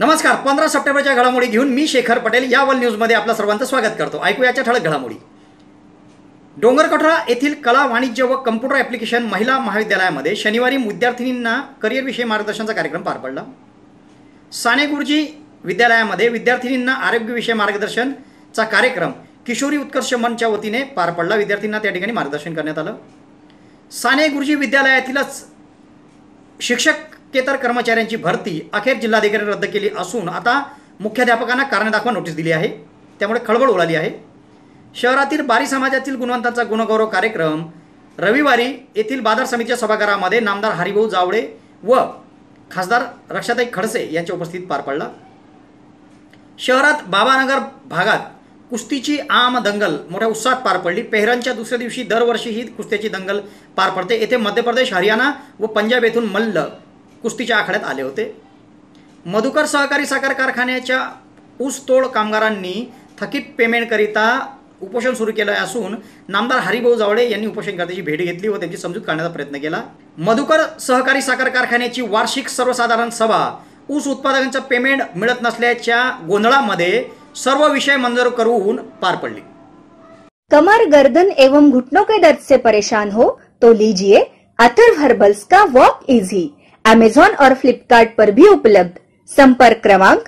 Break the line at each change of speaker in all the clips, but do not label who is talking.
नमस्कार. 15 सप्टेंबरच्या घडामोडी घेऊन मी शेखर पटेल या वर्ल्ड न्यूजमध्ये आपलं सर्वांचं स्वागत करतो. ऐकूयाच्या ठळक घडामोडी. डोंगरकठोरा येथील कला, वाणिज्य व कम्प्युटर ॲप्लिकेशन महिला महाविद्यालयामध्ये शनिवारी विद्यार्थिनींना करिअरविषयी मार्गदर्शनाचा कार्यक्रम पार पडला. साने गुरुजी विद्यालयामध्ये विद्यार्थिनींना आरोग्यविषयी मार्गदर्शनचा कार्यक्रम किशोरी उत्कर्ष मंचच्या वतीने पार पडला. विद्यार्थ्यांना त्या ठिकाणी मार्गदर्शन करण्यात आलं. साने गुरुजी विद्यालयातीलच शिक्षकेतर कर्मचाऱ्यांची भरती अखेर जिल्हाधिकाऱ्यांनी रद्द केली असून आता मुख्याध्यापकांना कारण दाखवा नोटीस दिली आहे. त्यामुळे खळबळ उडाली आहे. शहरातील बारी समाजातील गुणवंतांचा गुणगौरव कार्यक्रम रविवारी येथील बाजार समितीच्या सभागृहामध्ये नामदार हरिभाऊ जावळे व खासदार रक्षाताई खडसे यांच्या उपस्थितीत पार पडला. शहरात बाबानगर भागात कुस्तीची आम दंगल मोठ्या उत्साहात पार पडली. पेहरांच्या दुसऱ्या दिवशी दरवर्षी ही कुस्त्याची दंगल पार पडते. येथे मध्य प्रदेश, हरियाणा व पंजाब येथून मल्ल कुस्तीच्या आखाड्यात आले होते. मधुकर सहकारी साखर कारखान्याच्या ऊसतोड कामगारांनी थकीत पेमेंटकरिता उपोषण सुरू केलं असून नामदार हरिभाऊ जावळे यांनी उपोषणकर्त्याची भेट घेतली व त्यांची समजूत काढण्याचा प्रयत्न केला. मधुकर सहकारी साखर कारखान्याची वार्षिक सर्वसाधारण सभा ऊस उत्पादकांचं पेमेंट मिळत नसल्याच्या गोंधळामध्ये सर्व विषय मंजूर करून पार पडली.
कमर, गर्दन एवं घुटनों के दर्द से परेशान हो तो लीजिए अथर्व हर्बल्स का वॉक इजी. अमेजॉन और फ्लिपकार्ट पर भी उपलब्ध. संपर्क क्रमांक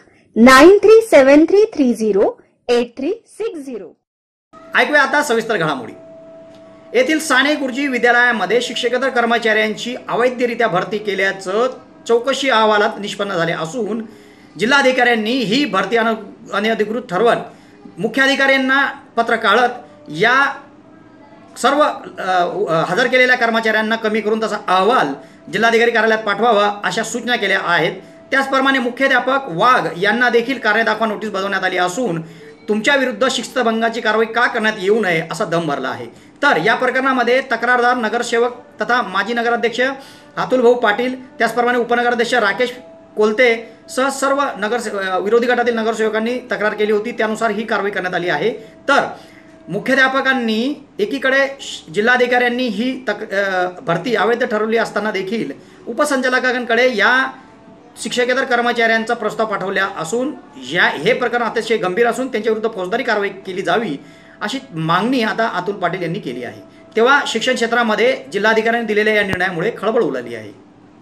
9373308360.
ऐकूया आता सविस्तर घडामोडी. येथील साने गुरुजी विद्यालयामध्ये शिक्षकेतर कर्मचाऱ्यांची अवैधरित्या भरती केल्याचं चौकशी अहवालात निष्पन्न झाले असून जिल्हाधिकाऱ्यांनी ही भरती अनधिकृत ठरवत मुख्याधिकाऱ्यांना पत्र काढत या सर्व हजर केलेल्या कर्मचाऱ्यांना कमी करून तसा अहवाल जिल्हाधिकारी कार्यालयात पाठवावा अशा सूचना केल्या आहेत. त्याचप्रमाणे मुख्याध्यापक वाघ यांना देखील कार्यदाखवा नोटीस बजावण्यात आली असून तुमच्या विरुद्ध शिस्तभंगाची कारवाई का करण्यात येऊ नये असा दम भरला आहे. तर या प्रकरणामध्ये तक्रारदार नगरसेवक तथा माजी नगराध्यक्ष अतुल भाऊ पाटील, त्याचप्रमाणे उपनगराध्यक्ष राकेश कोलते सह सर्व विरोधी गटातील नगरसेवकांनी तक्रार केली होती. त्यानुसार ही कारवाई करण्यात आली आहे. तर मुख्याध्यापकांनी एकीकडे जिल्हाधिकाऱ्यांनी ही भरती अवैध ठरवली असताना देखील उपसंचालकांकडे या शिक्षकेतर कर्मचाऱ्यांचा प्रस्ताव पाठवला असून हे प्रकरण अतिशय गंभीर असून त्यांच्या विरुद्ध फौजदारी कारवाई केली जावी अशी मागणी आता अतुल पाटील यांनी केली आहे. तेव्हा शिक्षण क्षेत्रामध्ये जिल्हाधिकाऱ्यांनी दिलेल्या या निर्णयामुळे खळबळ उडाली आहे.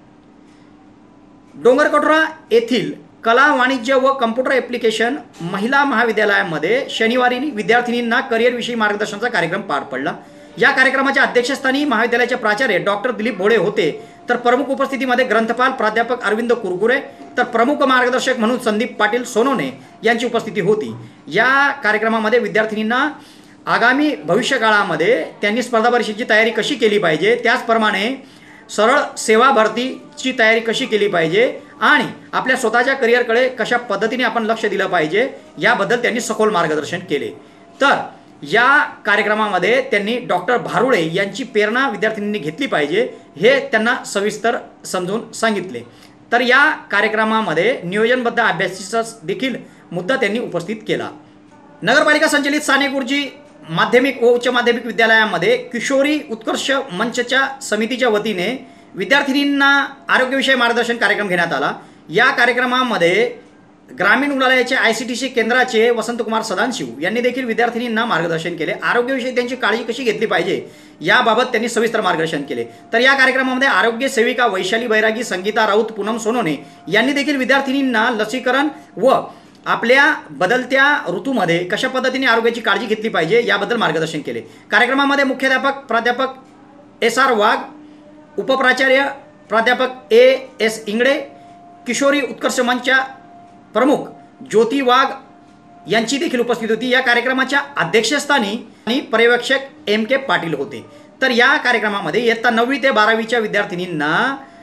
डोंगरकठोरा येथील कला, वाणिज्य व कम्प्युटर ॲप्लिकेशन महिला महाविद्यालयामध्ये शनिवारी विद्यार्थिनींना करिअरविषयी मार्गदर्शनाचा कार्यक्रम पार पडला. या कार्यक्रमाच्या अध्यक्षस्थानी महाविद्यालयाचे प्राचार्य डॉक्टर दिलीप भोळे होते. तर प्रमुख उपस्थितीमध्ये ग्रंथपाल प्राध्यापक अरविंद कुरकुरे, तर प्रमुख मार्गदर्शक म्हणून संदीप पाटील सोनवणे यांची उपस्थिती होती. या कार्यक्रमामध्ये विद्यार्थिनींना आगामी भविष्यकाळामध्ये त्यांनी स्पर्धा परीक्षेची तयारी कशी केली पाहिजे, त्याचप्रमाणे सरळ सेवा भरतीची तयारी कशी केली पाहिजे आणि आपल्या स्वतःच्या करिअरकडे कशा पद्धतीने आपण लक्ष दिलं पाहिजे याबद्दल त्यांनी सखोल मार्गदर्शन केले. तर या कार्यक्रमामध्ये त्यांनी डॉक्टर भारुळे यांची प्रेरणा विद्यार्थिनींनी घेतली पाहिजे हे त्यांना सविस्तर समजून सांगितले. तर या कार्यक्रमामध्ये नियोजनबद्ध अभ्यासाचा देखील मुद्दा त्यांनी उपस्थित केला. नगरपालिका संचलित साने गुरुजी माध्यमिक व उच्च माध्यमिक विद्यालयामध्ये किशोरी उत्कर्ष मंचच्या समितीच्या वतीने विद्यार्थिनींना आरोग्यविषयी मार्गदर्शन कार्यक्रम घेण्यात आला. या कार्यक्रमामध्ये ग्रामीण रुग्णालयाचे ICTC केंद्राचे वसंतकुमार सदानशिव यांनी देखील विद्यार्थिनींना मार्गदर्शन केले. आरोग्यविषयी त्यांची काळजी कशी घेतली पाहिजे याबाबत त्यांनी सविस्तर मार्गदर्शन केले. तर या कार्यक्रमामध्ये आरोग्य सेविका वैशाली बैरागी, संगीता राऊत, पूनम सोनवणे यांनी देखील विद्यार्थिनींना लसीकरण व आपल्या बदलत्या ऋतूमध्ये कशा पद्धतीने आरोग्याची काळजी घेतली पाहिजे याबद्दल मार्गदर्शन केले. कार्यक्रमामध्ये मुख्याध्यापक प्राध्यापक SR वाघ, उपप्राचार्य प्राध्यापक AS इंगडे, किशोरी उत्कर्ष मंचच्या प्रमुख ज्योती वाघ यांची देखील उपस्थिती होती. या कार्यक्रमाच्या अध्यक्षस्थानी पर्यवेक्षक MK पाटील होते. तर या कार्यक्रमामध्ये इयत्ता 9वी ते 12वीच्या विद्यार्थिनींना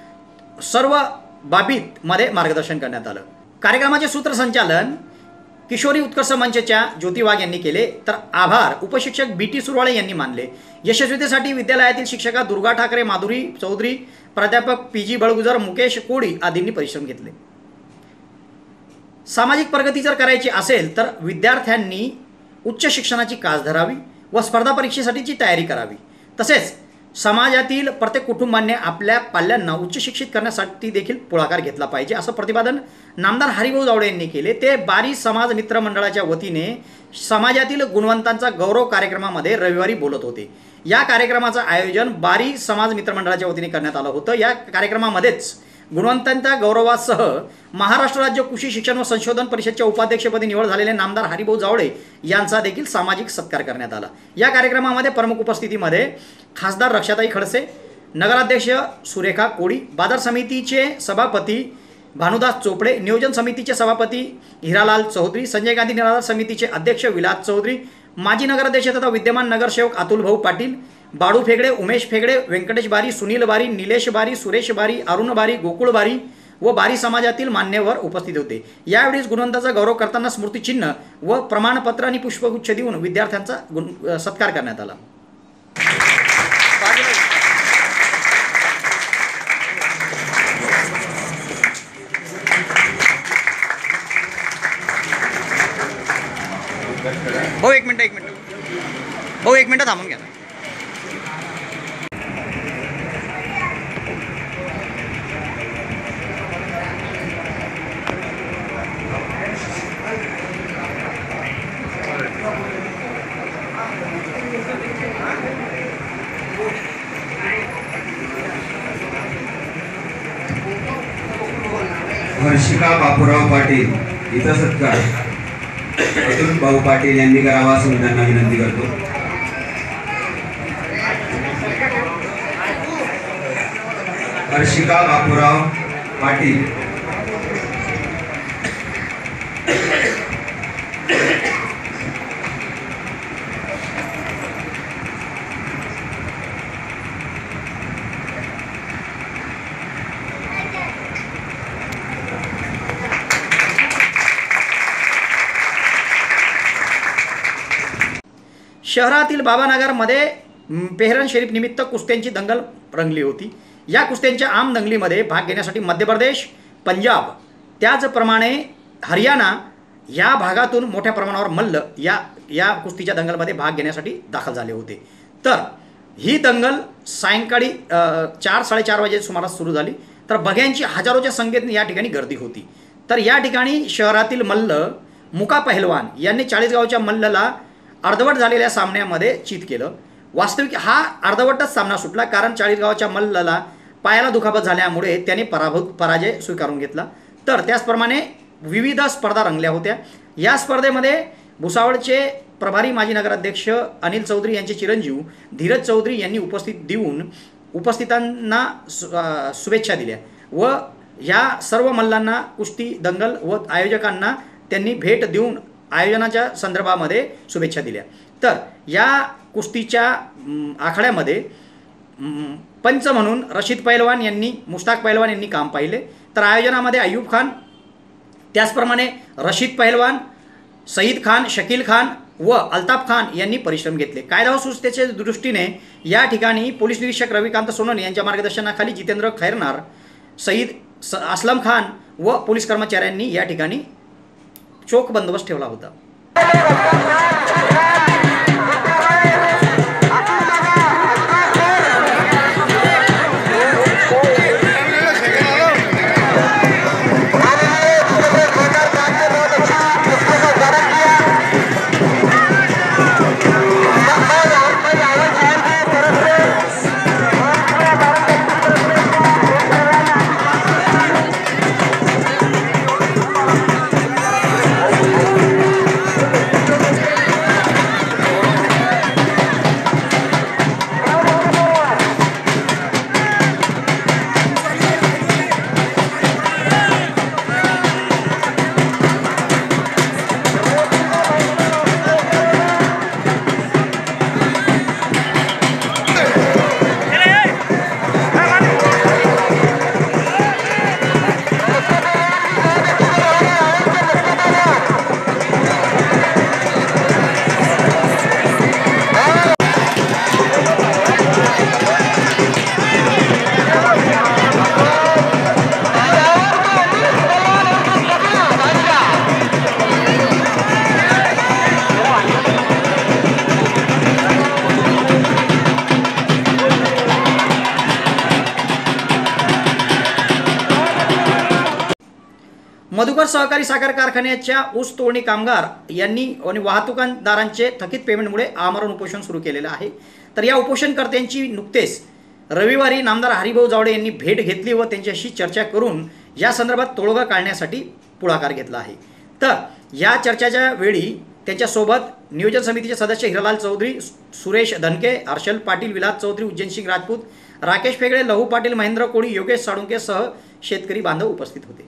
सर्व बाबींमध्ये मार्गदर्शन करण्यात आलं. कार्यक्रमाचे सूत्रसंचालन किशोरी उत्कर्ष मंचच्या ज्योती वाघ यांनी केले. तर आभार उपशिक्षक BT सुरवाळे यांनी मानले. यशस्वीतेसाठी विद्यालयातील शिक्षिका दुर्गा ठाकरे, माधुरी चौधरी, प्राध्यापक PG बळगुजर, मुकेश कोडी आदींनी परिश्रम घेतले. सामाजिक प्रगती जर करायची असेल तर विद्यार्थ्यांनी उच्च शिक्षणाची कास धरावी व स्पर्धा परीक्षेसाठीची तयारी करावी. तसेच समाजातील प्रत्येक कुटुंबाने आपल्या पाल्यांना उच्च शिक्षित करण्यासाठी देखील पुढाकार घेतला पाहिजे, असं प्रतिपादन नामदार हरिभाऊ जावळे यांनी केले. ते बारी समाज मित्र मंडळाच्या वतीने समाजातील गुणवंतांचा गौरव कार्यक्रमामध्ये रविवारी बोलत होते. या कार्यक्रमाचं आयोजन बारी समाज मित्र मंडळाच्या वतीने करण्यात आलं होतं. या कार्यक्रमामध्येच गुणवंतांच्या गौरवासह महाराष्ट्र राज्य कृषी शिक्षण व संशोधन परिषदेच्या उपाध्यक्षपदी निवड झालेले नामदार हरिभाऊ जावळे यांचा देखील सामाजिक सत्कार करण्यात आला. या कार्यक्रमामध्ये प्रमुख उपस्थितीमध्ये खासदार रक्षाताई खडसे, नगराध्यक्ष सुरेखा कोळी, बाजार समितीचे सभापती भानुदास चोपडे, नियोजन समितीचे सभापती हिरालाल चौधरी, संजय गांधी निराधार समितीचे अध्यक्ष विलास चौधरी, माजी नगराध्यक्ष तथा विद्यमान नगरसेवक अतुल भाऊ पाटील, बाळू फेगडे, उमेश फेगडे, व्यंकटेश बारी, सुनील बारी, निलेश बारी, सुरेश बारी, अरुण बारी, गोकुळ बारी व बारी समाजातील मान्यवर उपस्थित होते. यावेळी गुणवंतांचा गौरव करताना स्मृतिचिन्ह व प्रमाणपत्र आणि पुष्पगुच्छ देऊन विद्यार्थ्यांचा सत्कार करण्यात आला. भाऊ एक मिनिट थांबून घ्या.
हर्षिका बापूराव पाटील इथं सत्कार अतुल भाऊ पाटील यांनी करावा असं मी त्यांना विनंती करतो. हर्षिका बापूराव पाटील.
शहरातील बाबानगरमध्ये पेहरन शरीफ निमित्त कुस्त्यांची दंगल रंगली होती. या कुस्त्यांच्या आम दंगलीमध्ये भाग घेण्यासाठी मध्य प्रदेश, पंजाब त्याचप्रमाणे हरियाणा या भागातून मोठ्या प्रमाणावर मल्ल या कुस्तीच्या दंगलमध्ये भाग घेण्यासाठी दाखल झाले होते. तर ही दंगल सायंकाळी 4-4:30 वाजे सुमारास सुरू झाली. तर बघ्यांची हजारोच्या संख्येने या ठिकाणी गर्दी होती. तर या ठिकाणी शहरातील मल्ल मुका पहलवान यांनी 40 गावच्या मल्लला अर्धवट झालेल्या सामन्यामध्ये चित केलं. वास्तविक हा अर्धवटच सामना सुटला, कारण 40 गावच्या मल्लला पायाला दुखापत झाल्यामुळे त्याने पराजय स्वीकारून घेतला. तर त्याचप्रमाणे विविध स्पर्धा रंगल्या होत्या. या स्पर्धेमध्ये भुसावळचे प्रभारी माजी नगराध्यक्ष अनिल चौधरी यांचे चिरंजीव धीरज चौधरी यांनी उपस्थितांना शुभेच्छा दिल्या व या सर्व मल्लांना कुस्ती दंगल व आयोजकांना त्यांनी भेट देऊन आयोजनाच्या संदर्भामध्ये शुभेच्छा दिल्या. तर या कुस्तीच्या आखाड्यामध्ये पंच म्हणून रशीद पैलवान यांनी, मुश्ताक पैलवान यांनी काम पाहिले. तर आयोजनामध्ये अयूब खान, त्याचप्रमाणे रशीद पैलवान, सईद खान, शकील खान व अल्ताफ खान यांनी परिश्रम घेतले. कायदा व सुव्यवस्थेच्या दृष्टीने या ठिकाणी पोलीस निरीक्षक रविकांत सोनवणे यांच्या मार्गदर्शनाखाली जितेंद्र खैरनार, सईद असलम खान व पोलीस कर्मचाऱ्यांनी या ठिकाणी चोख बंदोबस्त ठेवला होता. मधुकर सहकारी साखर कारखान्याच्या ऊस तोडणी कामगार यांनी आणि वाहतूकदारांचे थकीत पेमेंटमुळे आमरण उपोषण सुरू केलेलं आहे। तर या उपोषणकर्त्यांची नुकतेच रविवारी नामदार हरिभाऊ जावळे यांनी भेट घेतली व त्यांच्याशी चर्चा करून या संदर्भात तोडगा काढण्यासाठी पुढाकार घेतला आहे। तर या चर्चेच्या वेळी त्यांच्यासोबत नियोजन समितीचे सदस्य हिरालाल चौधरी, सुरेश धनके, हर्षल पाटील, विलास चौधरी, उज्जैनसिंग राजपूत, राकेश फेगळे, लहू पाटील, महेंद्र कोळी, योगेश साळुंके सह शेतकरी बांधव उपस्थित होते।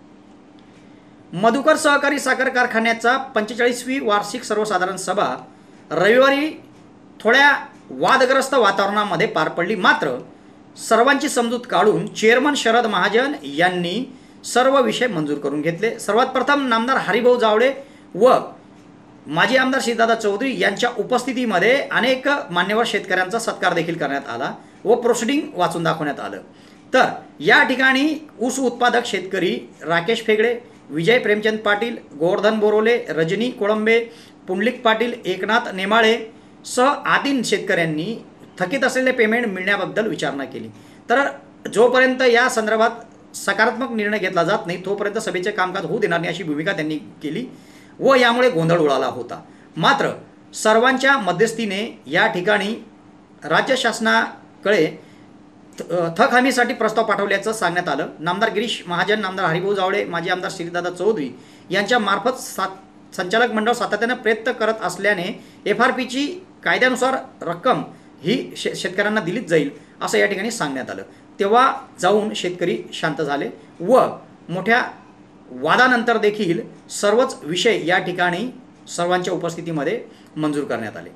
मधुकर सहकारी साखर कारखान्याचा 45वी वार्षिक सर्वसाधारण सभा रविवारी थोड्या वादग्रस्त वातावरणामध्ये पार पडली। मात्र सर्वांची समजूत काढून चेअरमन शरद महाजन यांनी सर्व विषय मंजूर करून घेतले। सर्वात प्रथम नामदार हरिभाऊ जावळे व माजी आमदार श्रीदादा चौधरी यांच्या उपस्थितीमध्ये अनेक मान्यवर शेतकऱ्यांचा सत्कार देखील करण्यात आला व प्रोसिडिंग वाचून दाखवण्यात आलं। तर या ठिकाणी ऊस उत्पादक शेतकरी राकेश फेगळे, विजय प्रेमचंद पाटील, गोवर्धन बोरोले, रजनी कोळंबे, पुंडलिक पाटील, एकनाथ नेमाळे सह आदीन शेतकऱ्यांनी थकीत असलेले पेमेंट मिळण्याबद्दल विचारणा केली। तर जोपर्यंत या संदर्भात सकारात्मक निर्णय घेतला जात नाही तोपर्यंत सभेचे कामकाज होऊ देणार नाही अशी भूमिका त्यांनी केली व यामुळे गोंधळ उडाला होता। मात्र सर्वांच्या मध्यस्थीने या ठिकाणी राज्य शासनाकडे थक हमीसाठी प्रस्ताव पाठवल्याचं सांगण्यात आलं। नामदार गिरीश महाजन, नामदार हरिभाऊ जावळे, माजी आमदार श्रीदादा चौधरी यांच्या मार्फत संचालक मंडळ सातत्याने प्रयत्न करत असल्याने FRPची कायद्यानुसार रक्कम ही शेतकऱ्यांना दिलीच जाईल असं या ठिकाणी सांगण्यात आलं। तेव्हा जाऊन शेतकरी शांत झाले व मोठ्या वादानंतर देखील सर्वच विषय या ठिकाणी सर्वांच्या उपस्थितीमध्ये मंजूर करण्यात आले।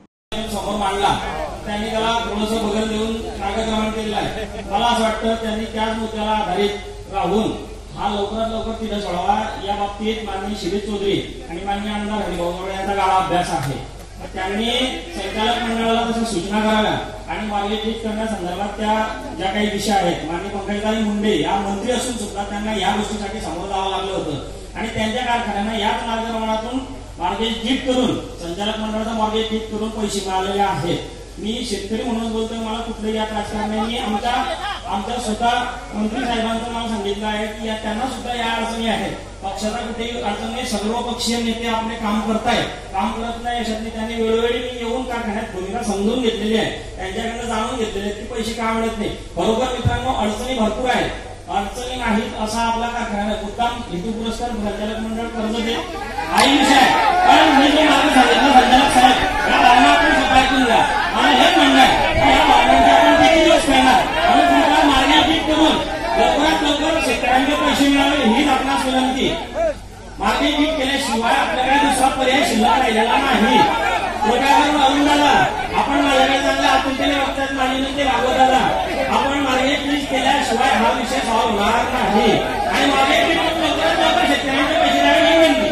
समोर मांडला त्यांनी त्याला थोडंसं बदल देऊन कागदप्रमाण केलेला आहे। मला असं वाटतं त्यांनी त्याच मुद्द्याला आधारित राहून हा लवकरात लवकर तिथे सोडावा। या बाबतीत माननीय शिरीष चौधरी आणि माननीय आमदार हरिभाऊ जावळे यांचा गाळा अभ्यास आहे। त्यांनी संचालक मंडळाला तसं सूचना कराव्या आणि मार्गदर्शन फिक्स करण्यासंदर्भात त्या ज्या काही दिशा आहेत माननीय पंकजताई मुंडे या मंत्री असून सुद्धा त्यांना या गोष्टीसाठी समोर जावं लागलं होतं आणि त्यांच्या कारखान्यांना याच मार्गदर्शनातून मॉर्गेज जीप करून संचालक मंडळाचा मॉर्गेज जीप करून पैसे मिळालेले आहेत। मी शेतकरी म्हणून बोलतोय, मला कुठल्याही या राजकारण्यांनी आमच्या स्वतः मंत्री साहेबांचं नाव सांगितलं आहे की त्यांना सुद्धा या अडचणी आहेत। पक्षाचा कुठेही अडचण नाही, सर्व पक्षीय नेते आपले काम करतायत, काम करत नाही याच्यातली त्यांनी वेळोवेळी येऊन कारखान्यात भूमिका समजून घेतलेली आहे, त्यांच्याकडनं जाणून घेतलेले आहेत की पैसे का मिळत नाही। बरोबर मित्रांनो, अडचणी भरपूर आहेत, अडचणी नाहीत असा आपला कारखाना मुद्दाम हेतू पुरस्कार संचालक मंडळ कर्ज दे काही विषय कारण मी जे मागे सांगितलं संचालक साहेब या भावना आपण सफाईतून घ्या। मला हेच म्हणणं आहे या भावनांचा आपण किती दिवस करणार आणि तुमचा मार्गदर्शन करून लवकरात लवकर शेतकऱ्यांचे पैसे मिळावे हीच आपणास विनंती। मार्गदर्शन केल्याशिवाय आपल्याकडे दुसरा पर्याय शिल्लक राहिलेला नाही। मोठ्यावरून अरुण दादा आपण माझ्याकडे चांगले आपण केले बघतात माझे ते राघव दादा आपण मार्गदर्शन केल्याशिवाय हा विषय सॉल्व्ह होणार नाही आणि मार्गदर्शन लवकरात लवकर शेतकऱ्यांचे पैसे द्यावे विनंती।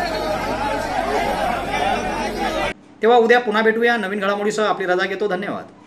तेव्हा उद्या पुन्हा भेटूया नवीन घडामोडीसह। आपली रजा घेतो, धन्यवाद।